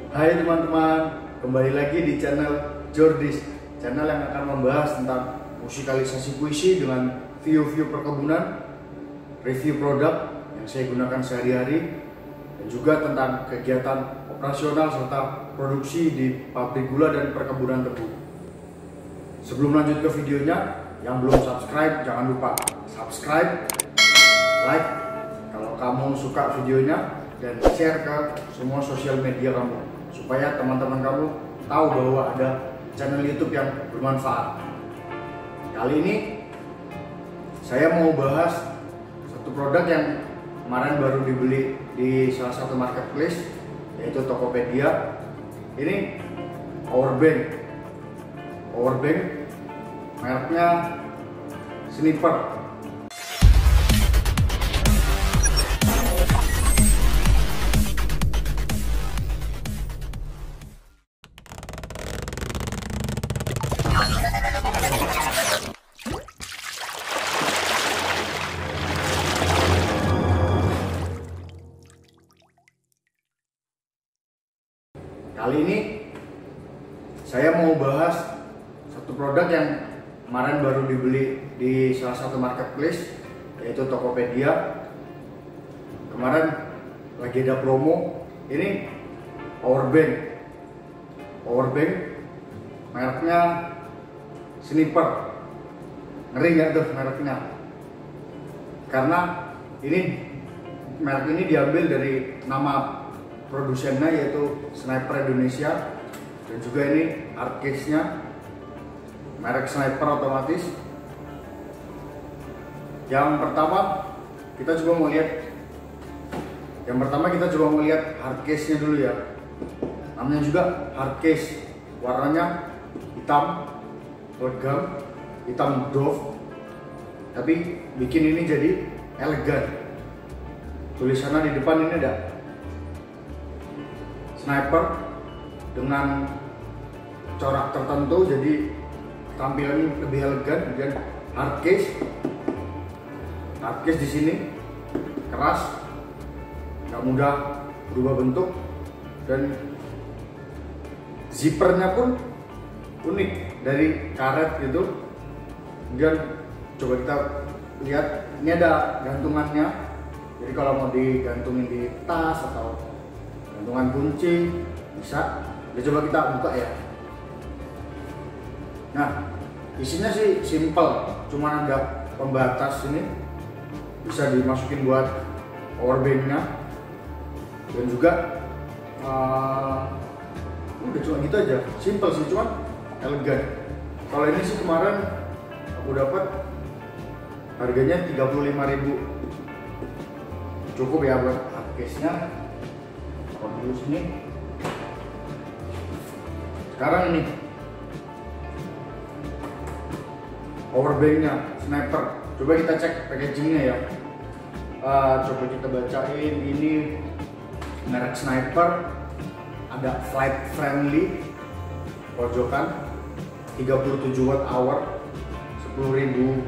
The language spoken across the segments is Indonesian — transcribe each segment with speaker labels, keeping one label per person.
Speaker 1: Hai teman-teman, kembali lagi di channel Jordis, channel yang akan membahas tentang musikalisasi puisi dengan view-view perkebunan, review produk yang saya gunakan sehari-hari, dan juga tentang kegiatan operasional serta produksi di pabrik gula dan perkebunan tebu. Sebelum lanjut ke videonya, yang belum subscribe jangan lupa subscribe, like kalau kamu suka videonya, dan share ke semua sosial media kamu supaya teman-teman kamu tahu bahwa ada channel YouTube yang bermanfaat. Kali ini saya mau bahas satu produk yang kemarin baru dibeli di salah satu marketplace, yaitu Tokopedia. Ini powerbank mereknya Sniper. Kali ini saya mau bahas satu produk yang kemarin baru dibeli di salah satu marketplace, yaitu Tokopedia. Kemarin lagi ada promo. Ini powerbank mereknya Sniper. Ngeri nggak tuh mereknya? Karena merek ini diambil dari nama produsennya, yaitu Sniper Indonesia, dan juga ini hard case-nya merek Sniper otomatis. Yang pertama kita coba mau lihat hard case-nya dulu ya. Namanya juga hard case, warnanya hitam legam, hitam doff, tapi bikin ini jadi elegan. Tulisannya di depan ini ada Sniper dengan corak tertentu, jadi tampilannya lebih elegan. Dan hard case di sini keras, nggak mudah berubah bentuk, dan zippernya pun unik dari karet gitu. Kemudian coba kita lihat, ini ada gantungannya, jadi kalau mau digantungin di tas atau gantungan kunci bisa. Coba kita buka ya. Nah, isinya sih simple, cuma ada pembatas ini, bisa dimasukin buat powerbanknya, dan juga udah cuma gitu aja, simple sih, cuma elegan. Kalau ini sih kemarin aku dapat harganya 35.000, cukup ya buat hard case-nya. Kalau dulu sini, sekarang ini powerbanknya Sniper. Coba kita cek packagingnya ya. Coba kita bacain, ini merek Sniper, ada flight friendly pojokan, 37 watt hour, 10.000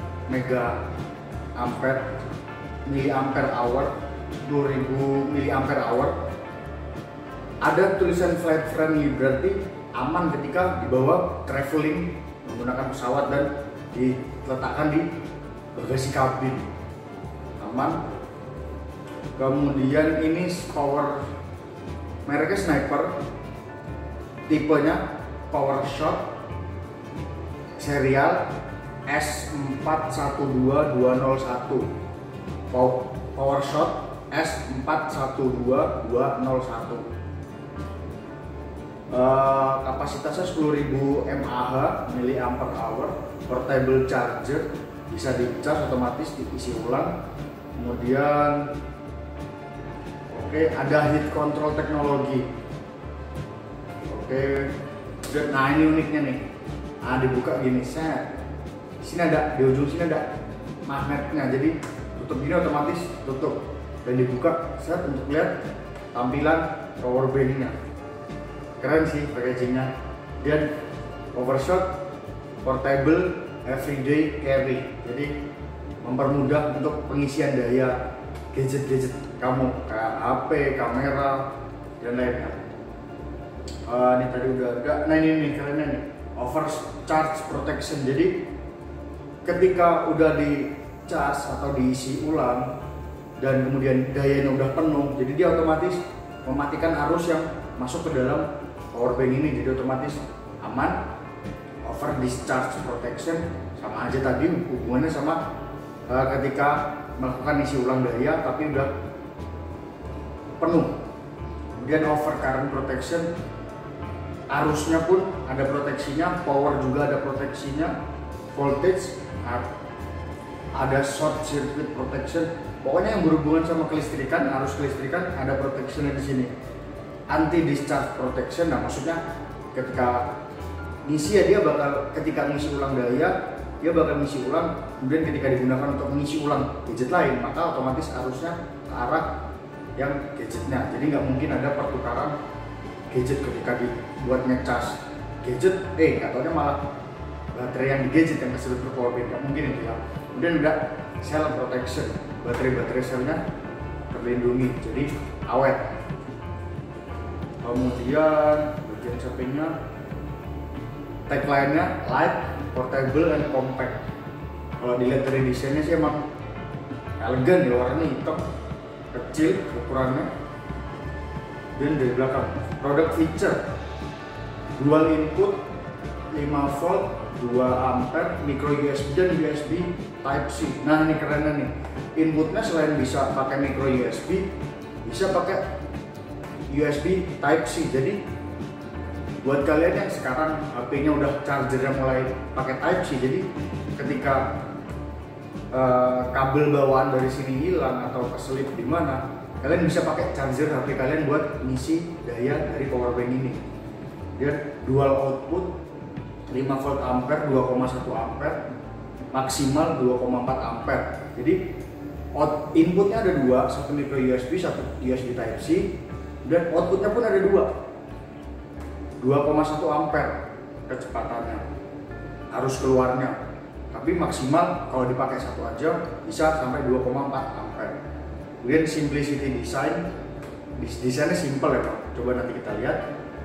Speaker 1: miliampere hour, 10.000 miliampere hour. Ada tulisan flight friendly, berarti aman ketika dibawa traveling menggunakan pesawat dan diletakkan di bagasi kabin, aman. Kemudian ini power, mereknya Sniper, tipenya Power Shot, serial S412201. Power Shot S412201. Kapasitasnya 10.000 mAh, miliampere hour, portable charger, bisa dicas otomatis, diisi ulang. Kemudian ada heat control teknologi. Nah ini uniknya nih. Nah, dibuka gini, set. Di ujung sini ada magnetnya, jadi tutup gini otomatis tutup, dan dibuka set untuk lihat tampilan powerbanknya. Keren sih packagingnya. Dan overshot portable everyday carry, jadi mempermudah untuk pengisian daya gadget-gadget kamu kayak HP, kamera, dan lainnya. Ini tadi udah ada. Nah ini kalian nih, overcharge protection. Jadi ketika udah di charge atau diisi ulang dan kemudian dayanya udah penuh, jadi dia otomatis mematikan arus yang masuk ke dalam power bank ini. Jadi otomatis aman. Over discharge protection sama aja tadi, hubungannya sama ketika melakukan isi ulang daya tapi udah penuh. Kemudian over current protection, arusnya pun ada proteksinya, power juga ada proteksinya, voltage ada, short circuit protection. Pokoknya yang berhubungan sama kelistrikan, arus kelistrikan ada protectionnya di sini. Anti discharge protection, nah maksudnya ketika ngisi ya dia bakal, ketika ngisi ulang daya dia bakal ngisi ulang, kemudian ketika digunakan untuk mengisi ulang gadget lain maka otomatis arusnya ke arah yang gadgetnya. Jadi nggak mungkin ada pertukaran gadget ketika dibuat ngecas gadget, katanya malah baterai yang di gadget yang kesedot ke power bank, nggak mungkin itu ya. Kemudian ada cell protection, baterai selnya terlindungi jadi awet. Kemudian bagian sampingnya tagline-nya light, portable, and compact. Kalau dilihat dari desainnya sih emang elegan ya, warnanya hitam, kecil ukurannya. Dan dari belakang product feature dual input 5 volt 2 ampere, micro USB dan USB Type C. Nah ini kerennya nih, inputnya selain bisa pakai micro USB bisa pakai USB Type C. Jadi buat kalian yang sekarang HP-nya udah chargernya mulai pakai Type C, jadi ketika kabel bawaan dari sini hilang atau keselip di mana, kalian bisa pakai charger HP kalian buat ngisi daya dari power bank ini. Dia dual output 5 volt ampere, 2,1 ampere, maksimal 2,4 ampere. Jadi inputnya ada dua, satu micro USB, satu USB Type C, dan outputnya pun ada dua. 2,1 ampere kecepatannya arus keluarnya, tapi maksimal kalau dipakai satu aja bisa sampai 2,4 ampere. Kemudian simplicity design, desainnya simple ya Pak. Coba nanti kita lihat.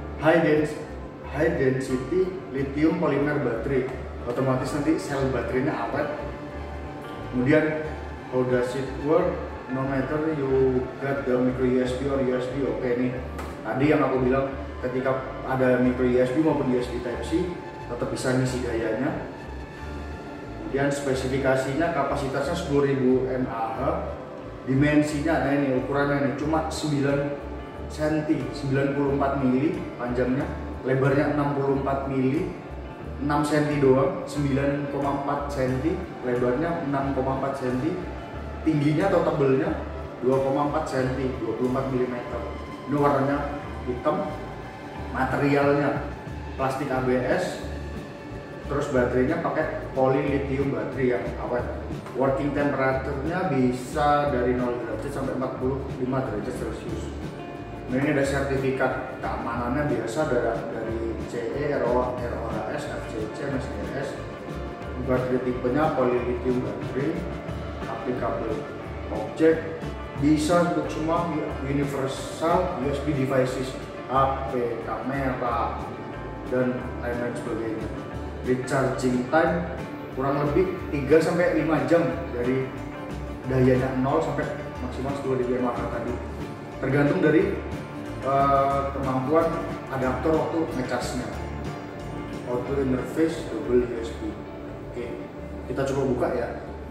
Speaker 1: High density lithium polymer battery, otomatis nanti sel baterainya awet. Kemudian how does it work, no matter you got the micro USB or USB. Oke nih tadi yang aku bilang, ketika ada micro USB maupun USB Type C tetap bisa ngisi dayanya. Kemudian spesifikasinya kapasitasnya 10.000 mAh, dimensinya, nah ini ukurannya nih cuma 9 cm, 94 mili panjangnya, lebarnya 64 mili, 6 cm doang, 9,4 cm, lebarnya 6,4 cm, tingginya atau tebelnya 2,4 cm, 24 mm. Ini warnanya hitam. Materialnya plastik ABS, terus baterainya pakai polylithium baterai yang awet. Working temperature-nya bisa dari 0 derajat sampai 45 derajat Celcius. Nah ini ada sertifikat keamanannya biasa dari CE, ROHS, FCC, MSDS. Baterai tipenya polylithium baterai, applicable object, bisa untuk semua universal USB devices, HP, kamera, dan lain-lain sebagainya. Recharging time kurang lebih 3-5 jam dari dayanya 0 sampai maksimal 10.000 mAh tadi, tergantung dari kemampuan adaptor waktu ngecasnya. Auto interface double USB. Oke, kita coba buka ya.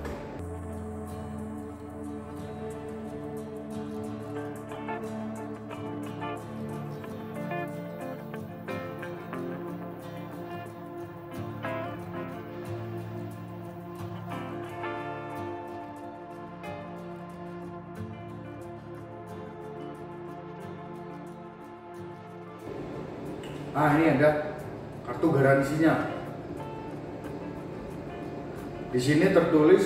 Speaker 1: Nah ini ada kartu garansinya. Di sini tertulis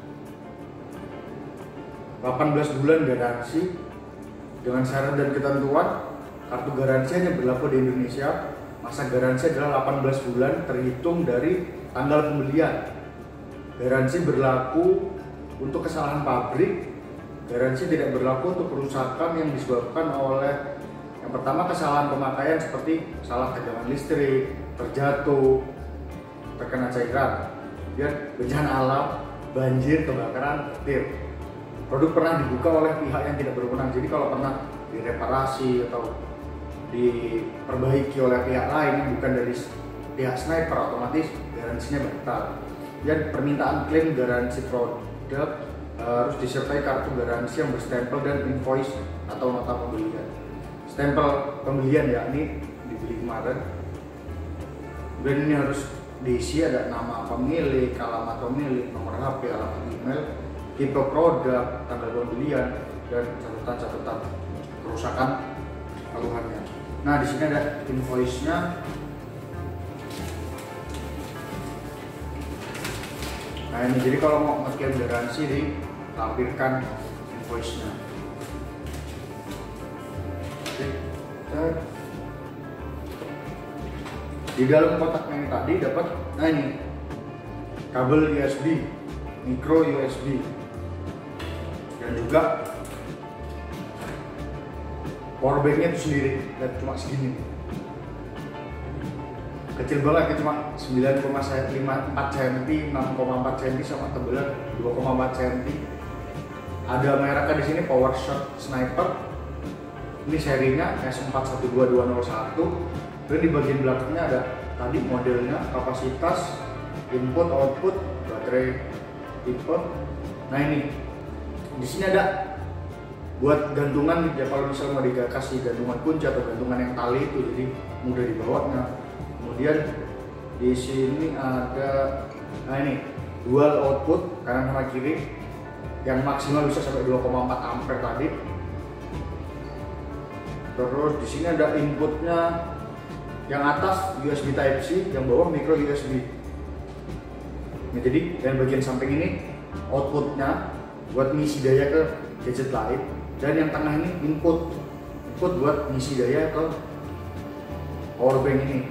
Speaker 1: 18 bulan garansi dengan syarat dan ketentuan. Kartu garansi hanya berlaku di Indonesia. Masa garansi adalah 18 bulan terhitung dari tanggal pembelian. Garansi berlaku untuk kesalahan pabrik. Garansi tidak berlaku untuk kerusakan yang disebabkan oleh Yang pertama, kesalahan pemakaian seperti salah tegangan listrik, terjatuh, terkena cairan, kemudian bencana alam, banjir, kebakaran, petir. Produk pernah dibuka oleh pihak yang tidak berwenang, jadi kalau pernah direparasi atau diperbaiki oleh pihak lain yang bukan dari pihak Sniper, otomatis garansinya batal. Dan permintaan klaim garansi produk harus disertai kartu garansi yang berstempel dan invoice atau nota pembelian. Stempel pembelian ya, ini dibeli kemarin. Dan ini harus diisi ada nama pemilik, alamat pemilik, nomor HP, alamat email, tipe produk, tanggal pembelian, dan catatan-catatan kerusakan keluhannya. Nah, di sini ada invoice-nya. Nah, ini jadi kalau mau ngeklaim garansi ditampilkan invoice-nya. Di dalam kotaknya yang tadi dapat, nah ini kabel USB, micro USB, dan juga powerbanknya itu sendiri, dan cuma segini, kecil banget, cuma 9,54 cm, 6,4 cm sama tebelan 2,4 cm. Ada mereknya di sini PowerShot Sniper. Ini serinya S412201. Dan di bagian belakangnya ada tadi modelnya, kapasitas, input, output, baterai, tipe. Nah ini di sini ada buat gantungan ya, kalau misalnya mau dikasih gantungan kunci atau gantungan yang tali itu, jadi mudah dibawanya. Kemudian di sini ada, nah ini dual output kanan sama kiri yang maksimal bisa sampai 2,4 ampere tadi. Terus di sini ada inputnya, yang atas USB Type C, yang bawah micro USB. Nah, jadi dan bagian samping ini outputnya buat ngisi daya ke gadget lain, dan yang tengah ini input buat ngisi daya ke powerbank ini.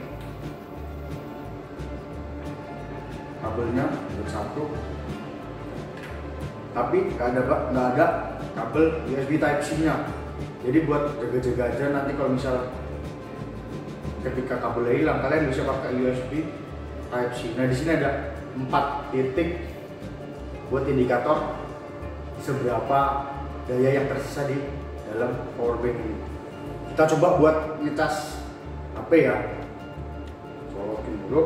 Speaker 1: Kabelnya satu, tapi nggak ada kabel USB Type C-nya. Jadi buat jaga-jaga aja, nanti kalau misal ketika kabelnya hilang, kalian bisa pakai USB Type C. Nah, di sini ada 4 titik buat indikator seberapa daya yang tersisa di dalam powerbank ini. Kita coba buat ngecas HP ya. Colokin dulu.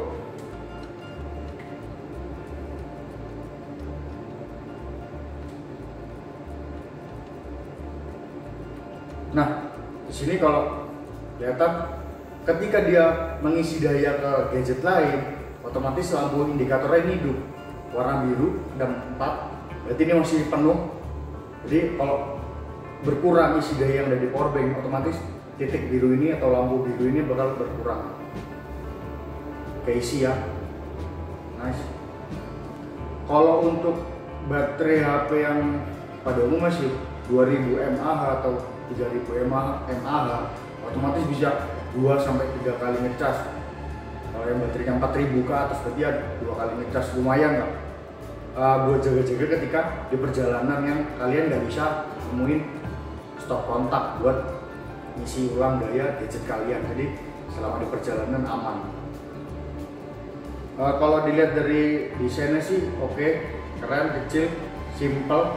Speaker 1: Nah, di sini kalau kelihatan ketika dia mengisi daya ke gadget lain, otomatis lampu indikatornya ini hidup, warna biru dan 4. Berarti ini masih penuh. Jadi kalau berkurang isi daya yang ada di powerbank, otomatis titik biru ini atau lampu biru ini bakal berkurang keisi ya. Nice. Kalau untuk baterai HP yang pada umum masih 2000 mAh atau 3000 mAh, otomatis bisa 2-3 kali ngecas. Kalau yang baterainya 4000 ke atas, berarti ya 2 kali ngecas, lumayan nggak? Buat jaga-jaga ketika di perjalanan yang kalian nggak bisa nemuin stop kontak buat ngisi ulang daya gadget kalian. Jadi selama di perjalanan aman. Kalau dilihat dari desainnya sih oke, keren, kecil, simple,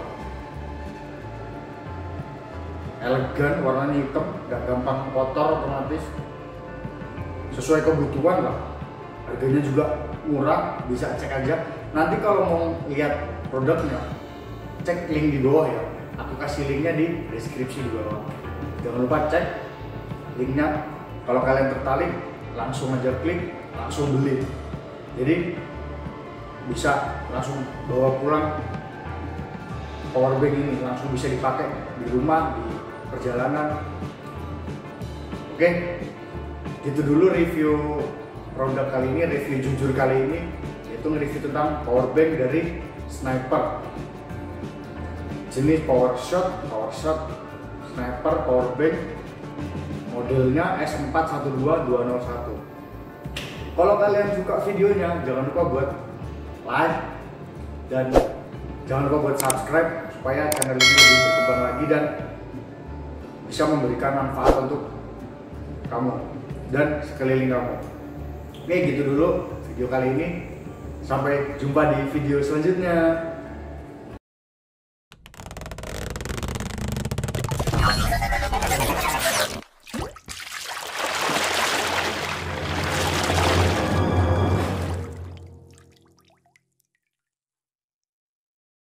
Speaker 1: elegan, warnanya hitam, nggak gampang kotor, otomatis sesuai kebutuhan lah. Harganya juga murah, bisa cek aja. Nanti kalau mau lihat produknya, cek link di bawah ya. Aku kasih linknya di deskripsi di bawah. Jangan lupa cek linknya. Kalau kalian tertarik, langsung aja klik, langsung beli. Jadi bisa langsung bawa pulang powerbank ini, langsung bisa dipakai di rumah, di perjalanan. Oke, itu dulu review produk kali ini, review jujur kali ini, yaitu nge-review tentang powerbank dari Sniper, jenis PowerShot Sniper powerbank, modelnya S412201. Kalau kalian suka videonya, jangan lupa buat like dan jangan lupa buat subscribe supaya channel ini lebih berkembang lagi dan bisa memberikan manfaat untuk kamu dan sekeliling kamu. Oke, gitu dulu video kali ini. Sampai jumpa di video selanjutnya.